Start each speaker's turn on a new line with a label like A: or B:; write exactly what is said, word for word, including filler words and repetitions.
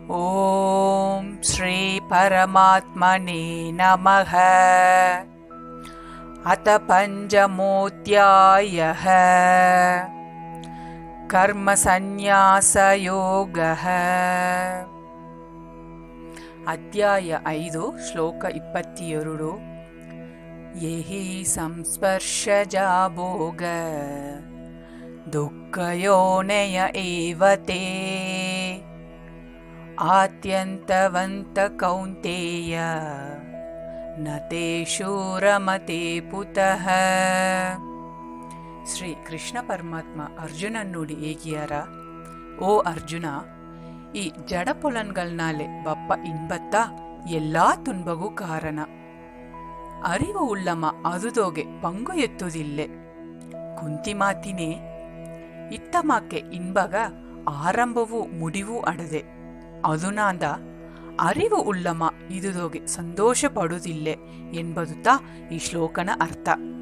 A: ಓಂ ಶ್ರೀ ಪರಮಾತ್ಮನೇ ನಮಃ. ಅಥ ಪಂಚಮೋಧ್ಯಾಯಃ ಕರ್ಮ ಸನ್ಯಾಸ ಯೋಗಃ. ಅಧ್ಯಾಯ ಐದು, ಶ್ಲೋಕ ಇಪ್ಪತ್ತೆರಡು. ಯಹಿ ಸಂಸ್ಪರ್ಶಜಾ ಭೋಗ ದುಃಖಯೋನಯ ಏವತೇ ಆತ್ಯಂತವಂತ ಕೌಂತೇಯ ನತೇಷು ರಮತೆ ಪುತಃ. ಶ್ರೀ ಕೃಷ್ಣ ಪರಮಾತ್ಮ ಅರ್ಜುನನ್ ನೋಡಿ ಹೇಗಿಯಾರ, ಓ ಅರ್ಜುನ, ಈ ಜಡ ಪೊಲನ್ಗಳ್ನಾಲೆ ಬಪ್ಪ ಇನ್ಬತ್ತ ಎಲ್ಲಾ ತುನ್ಬಗೂ ಕಾರಣ. ಅರಿವು ಉಳ್ಳಮ ಅದುದೋಗೆ ಪಂಗು ಎತ್ತುದಿಲ್ಲೆ. ಕುಂತಿ ಮಾತಿನೇ ಇತ್ತಮಾಕೆ ಇನ್ಬಗ ಆರಂಭವೂ ಮುಡಿವೂ ಅಡದೆ. ಅದುನಾಂದ ಅರಿವು ಉಳ್ಳಮ ಇದುದೋಗೆ ಸಂತೋಷ ಪಡುವುದಿಲ್ಲೆ ಎಂಬುದು ತಾ ಈ ಶ್ಲೋಕನ ಅರ್ಥ.